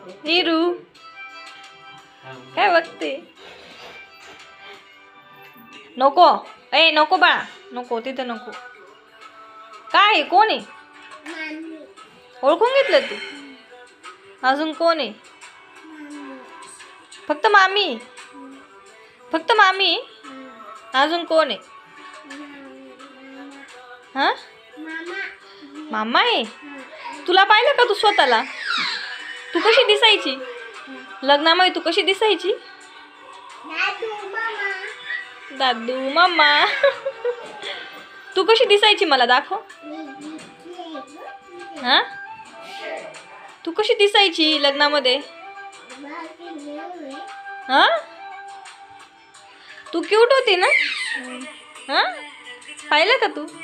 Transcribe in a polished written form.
हिरू काय बघते? नको ए नको बाळा, नको तिथं नको. काय कोण आहे? ओळखून घेतलं तू? अजून कोण आहे? फक्त मामी? फक्त मामी? अजून कोण आहे? हा मामा आहे. तुला पाहिलं का तू स्वतःला? तू कशी दिसायची लग्नामध्ये? तू कशी दिसायची? दादू मामा. तू कशी दिसायची मला दाखव. हा तू कशी दिसायची लग्नामध्ये? हा तू क्यूट होती ना? हा पाहिलं का तू?